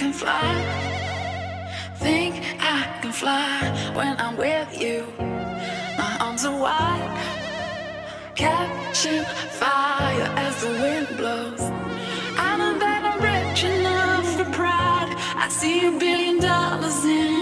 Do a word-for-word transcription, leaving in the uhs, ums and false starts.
can fly. Think I can fly when I'm with you. My arms are wide, catching fire as the wind blows. I know that I'm rich enough for pride. I see a billion dollars in